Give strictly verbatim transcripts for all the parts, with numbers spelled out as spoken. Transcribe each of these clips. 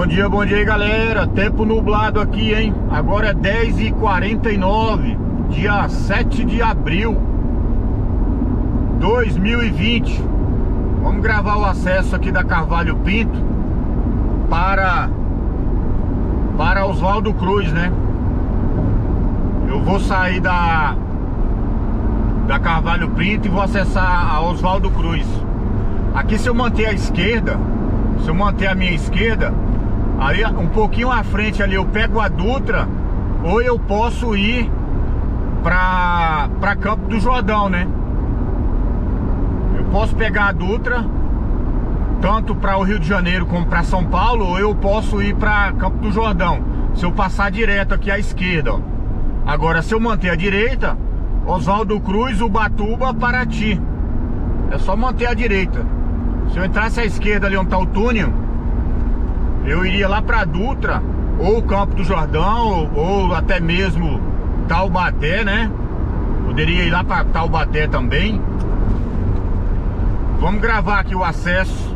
dia, bom dia aí, galera. Tempo nublado aqui, hein? Agora é dez e quarenta e nove, dia sete de abril de dois mil e vinte. Vamos gravar o acesso aqui da Carvalho Pinto para para Oswaldo Cruz, né? Eu vou sair da da Carvalho Pinto e vou acessar a Oswaldo Cruz. Aqui, se eu manter a esquerda, se eu manter a minha esquerda, aí um pouquinho à frente ali eu pego a Dutra, ou eu posso ir para para Campo do Jordão, né? Eu posso pegar a Dutra tanto para o Rio de Janeiro como para São Paulo, ou eu posso ir para Campo do Jordão, se eu passar direto aqui à esquerda, ó. Agora, se eu manter a direita, Oswaldo Cruz, Ubatuba, Paraty, é só manter a direita. Se eu entrasse à esquerda ali onde está o túnel, eu iria lá para Dutra, ou Campo do Jordão, ou, ou até mesmo Taubaté, né? Poderia ir lá para Taubaté também. Vamos gravar aqui o acesso.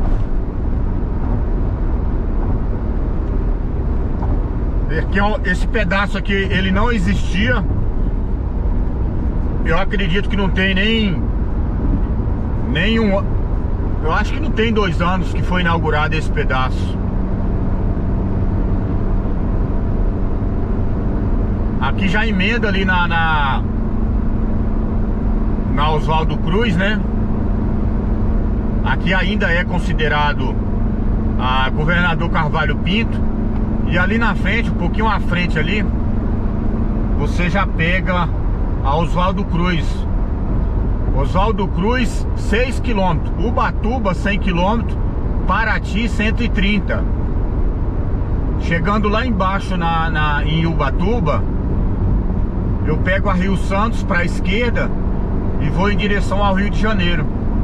Esse pedaço aqui, ele não existia. Eu acredito que não tem nem nenhum. Eu acho que não tem dois anos que foi inaugurado esse pedaço. Aqui já emenda ali na na, na Oswaldo Cruz, né? Aqui ainda é considerado a Governador Carvalho Pinto. E ali na frente, um pouquinho à frente ali, você já pega a Oswaldo Cruz. Oswaldo Cruz, seis quilômetros. Ubatuba, cem quilômetros. Paraty, cento e trinta. Chegando lá embaixo na, na, em Ubatuba, eu pego a Rio Santos para a esquerda e vou em direção ao Rio de Janeiro.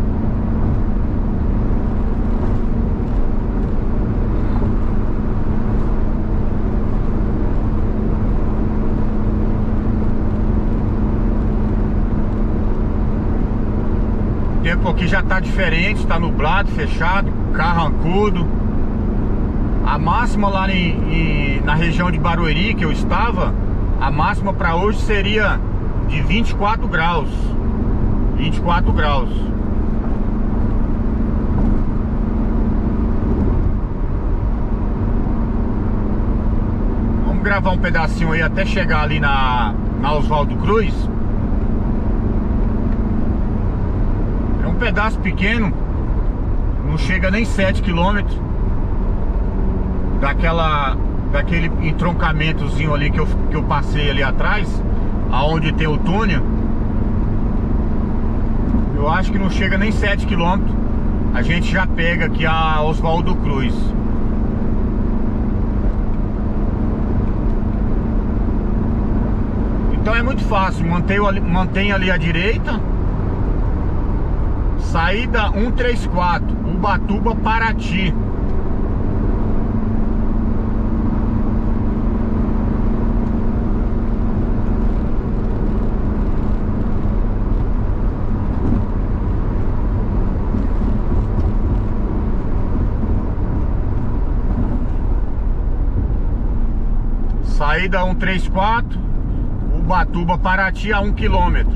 O tempo aqui já tá diferente, tá nublado, fechado, carrancudo. A máxima lá em, em, na região de Barueri que eu estava, a máxima para hoje seria de vinte e quatro graus. vinte e quatro graus. Vamos gravar um pedacinho aí até chegar ali na, na Oswaldo Cruz. É um pedaço pequeno, não chega nem sete quilômetros daquela, daquele entroncamentozinho ali que eu, que eu passei ali atrás, aonde tem o túnel. Eu acho que não chega nem sete quilômetros. A gente já pega aqui a Oswaldo Cruz. Então é muito fácil, mantenha ali, mantenha ali à direita. Saída cento e trinta e quatro, Ubatuba, Paraty. Saída cento e trinta e quatro, Ubatuba, Paraty, a um quilômetro.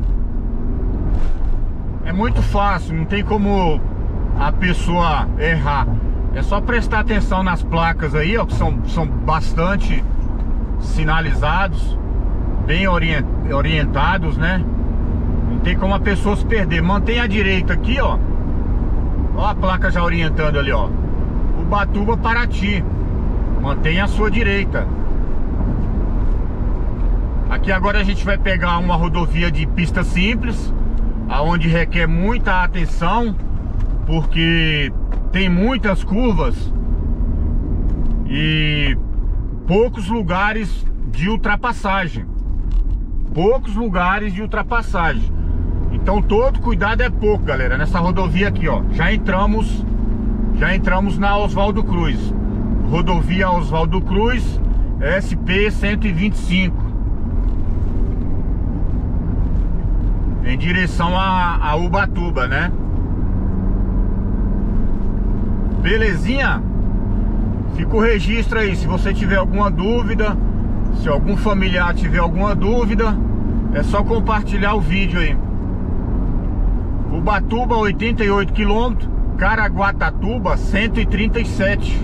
É muito fácil, não tem como a pessoa errar. É só prestar atenção nas placas aí, ó, que são, são bastante sinalizados, bem orient, orientados, né? Não tem como a pessoa se perder. Mantenha a direita aqui, ó. Ó a placa já orientando ali, ó. Ubatuba, Paraty. Mantenha a sua direita. Aqui agora a gente vai pegar uma rodovia de pista simples, aonde requer muita atenção, porque tem muitas curvas e poucos lugares de ultrapassagem. Poucos lugares de ultrapassagem. Então todo cuidado é pouco, galera. Nessa rodovia aqui, ó, já entramos Já entramos na Oswaldo Cruz. Rodovia Oswaldo Cruz, S P cento e vinte e cinco, em direção a, a Ubatuba, né? Belezinha? Fica o registro aí, se você tiver alguma dúvida, se algum familiar tiver alguma dúvida, é só compartilhar o vídeo aí. Ubatuba, oitenta e oito quilômetros, Caraguatatuba, cento e trinta e sete.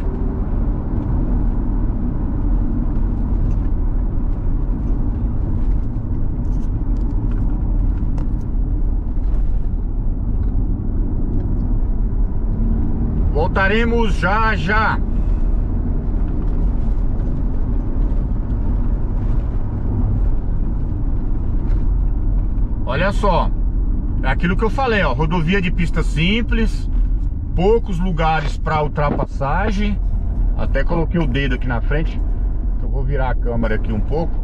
Voltaremos já já. Olha só, é aquilo que eu falei, ó, rodovia de pista simples, poucos lugares para ultrapassagem. Até coloquei o dedo aqui na frente, eu vou virar a câmera aqui um pouco.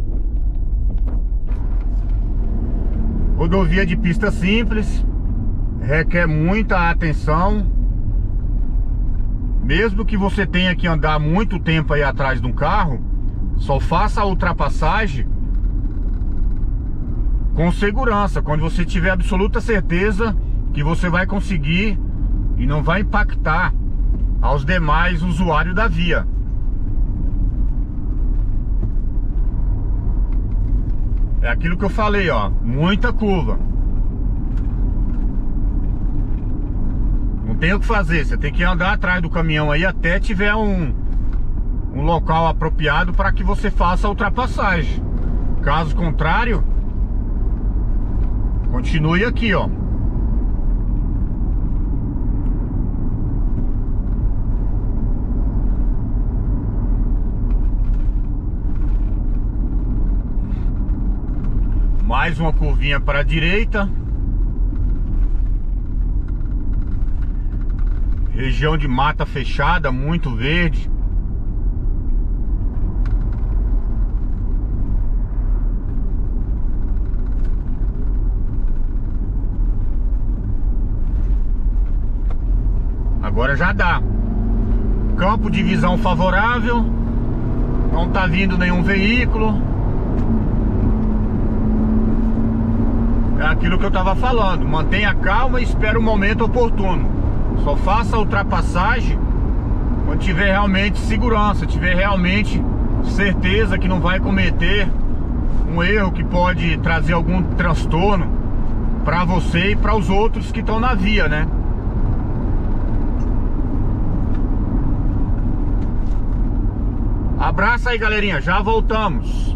Rodovia de pista simples, requer muita atenção. Mesmo que você tenha que andar muito tempo aí atrás de um carro, só faça a ultrapassagem com segurança, quando você tiver absoluta certeza que você vai conseguir e não vai impactar aos demais usuários da via. É aquilo que eu falei, ó, muita curva. Não tem o que fazer, você tem que andar atrás do caminhão aí até tiver um, um local apropriado para que você faça a ultrapassagem. Caso contrário, continue aqui, ó. Mais uma curvinha para a direita. Região de mata fechada, muito verde. Agora já dá. Campo de visão favorável. Não tá vindo nenhum veículo. É aquilo que eu tava falando. Mantenha calma e espere o momento oportuno. Só faça a ultrapassagem quando tiver realmente segurança, tiver realmente certeza que não vai cometer um erro que pode trazer algum transtorno para você e para os outros que estão na via, né? Abraço aí, galerinha, já voltamos.